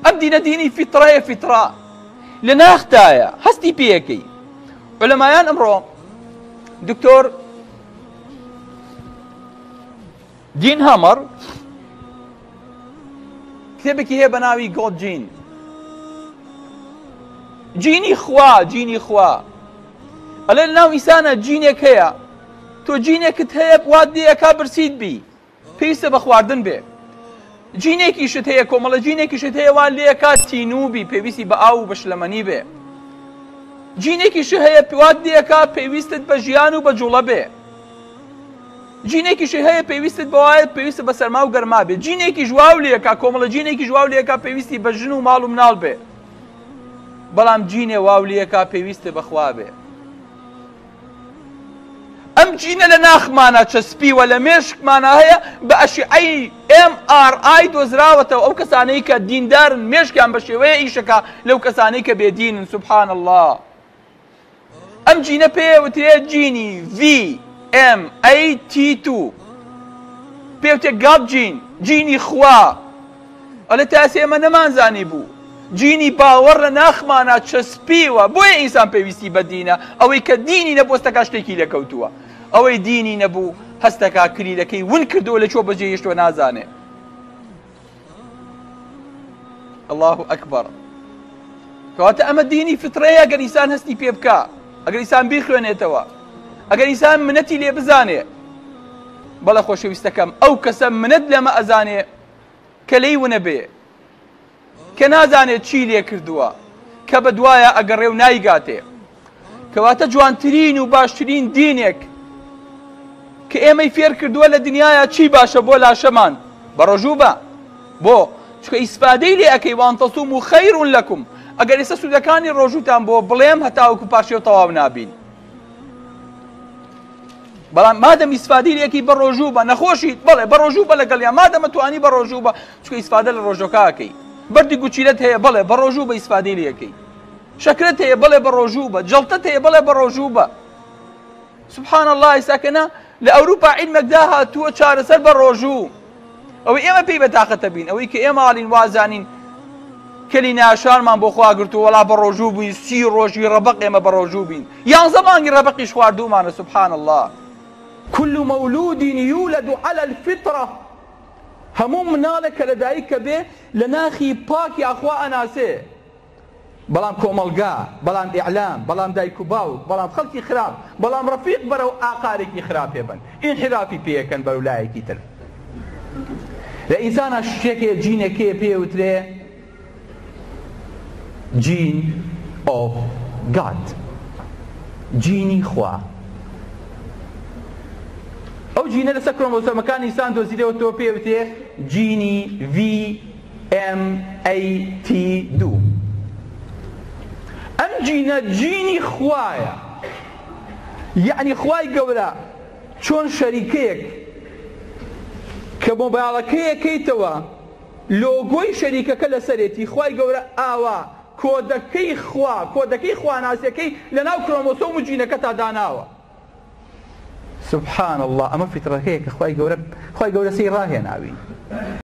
ئەم دینە دینی فیتڕەیە، فیتڕە لە ناختایە، هەستی پێیەکەی. عولەمایان ئەمڕۆ دکتۆر دین هەمەر کتێبێکی هەیە بە ناوی گۆڵد جین، جینی خوا، جینی خوا. ئەڵێ لە ناو ئینسانە جینێک هەیە، تۆ جینێکت هەیە وات دێیەکا برسیت بی، پێویستە بە خواردن بێ. جینێکیشت هەیە، کۆمەڵە جینێکیشت هەیە وان لێیەکا تینوبی، پێویستی بە ئاو و بە شلەمەنی بێ. جینێکیش هەیە وات دێیەکا پێویستت بە ژیان و بە جوڵە بێ. جینێکیش هەیە پێویستت بەوایە پێویستە بە سەرما و گەرما بێ. جینێکی ژواو لێیەکا، کۆمەڵە جینێکی ژواو لێیەکا پێویستی بە ژن و ماڵ و مناڵ بێ. بەڵام جینێ واو لێیەکا پێویستە بەخوا بێ. ئەم جینە لە ناخمانە چەسپیوە، لە مێشکمانە هەیە، بە ئەشعەی MRI دۆزراوەتەوە. ئەو کەسانەی کە دیندارن مێشکیان بە شێوەیە ئیشەکە لەو کەسانەی کە بێدینن. سوبحان الله. ئەم جینە پێوترێ جینی VMAT2، پێوتێ گاڵ جین، جینی خوا. ئەلێ تاسی ئێمە نەمانزانی بوو جینی باوەڕ لە ناخمانە چەسپیوە. بۆیە ئینسان پێویستی بە دینە. ئەوەی کە دینی نەبوو هەستەکە شتێکی لەکەوتووە، ئەوەی دینی نەبوو هەستەکە کلیلەکەی ون کردووە، لەکوێ بەجێ هێشتووە نازانێ. الله ئەکبەر. کەواتە ئەمە دینی فترەیە. ئەگەر ئینسان هەستی پێ بکە، ئەگەر ئینسان بیخوێنێتەوە، ئەگەر ئینسان منەتی لێ بزانێ. بەڵە خۆشەویستەکەم، ئەو کەسە منەت لەمە ئەزانێ کە لێی ونە بێ، کە نازانێت چی لێ کردووە، کە بە دوایە ئەگەڕێ و نایگاتێ. کەواتە جوانترین و باشترین دینێک کە ئێمەی فێر کردووە لە دنیاە چی باشە بۆ لاشەمان؟ بە ڕۆژوو بە بۆ چکە ئیسفادەی لێ ئەەکەی وان تەصوموا خەیر لەکم. ئەگەر ئێستا سوودەکانی ڕۆژووتان بۆ بڵێم هەتاوەکو پاشێ و تەواو نابین. بەڵام مادەم ئیسفادەی لێکی بە ڕۆژوو بە نەخۆشیت، بەڵێ بە ڕۆژوو بە لەگەڵیان، مادەمە توانی بە ڕۆژوو بە، چکە ئیسفادە لە ڕۆژۆکەکەی. بەردی گوچیلت هەیە، بەڵێ بە ڕۆژوو بە ئیسفادەی لێەکەی. شەکرت هەیە، بەڵێ بە ڕۆژوو بە. جەڵتت هەیە، بەڵێ بە ڕۆژوو بە. سبحان الله. ئێستاکەنا لە ئەوروپا عیلمێکدا هاتووە چارەسەر بە ڕۆژوو. ئەوەی ئێمە پێی بەتاقەتە بین، ئەوەی کە ئێمە ئاڵین وازانین کەلی ناشارمان بۆ خوا گرتووە، وەڵا بە ڕۆژوو بووین، 30 ڕۆژی ڕەبەق ئێمە بە ڕۆژوو بین، 11 مانگی ڕەبەقیش خواردوومانە. سبحان الله. كل مولود يولد على الفطرة. هەموو مناڵێک کە لەدایک کە بێ لە ناخی پاکی ئەخوا ئەناسێ. بەڵام کۆمەڵگا، بەڵام ئیعلام، بەڵام دایک و باوک، بەڵام خەڵکی خراپ، بەڵام ڕەفیق بەرەو ئاقارێکی خراپ پێبن، ئینحرافی پێیەکەن بەرەو لایەکی تر. لە ئینسانە شتێکێ جینێکێ پێوترێ جین ئۆف گاد، جینی خوا. ئەو جینە لەسەر کرۆمۆسۆمەکانی ئینسان دۆزیرەوە تۆ پێوتێ جینی VMAT2. ئەم جینە جینی خوایە، یعنی خوای گەورە چۆن شەریکەیەک کە مۆبایڵەکەیەکەیتەوە لۆگۆی شەریکەکە لەسەرێتی، خوای گەورە ئاوا کۆدەکەی خوا، کۆدەکەی خواناسیەکەی لە ناو کرۆمۆسۆم و جینەکە تا داناوە. سبحان الله. ئەمە فترەکەیە کە خوای گەورە سی ڕاهێناوی.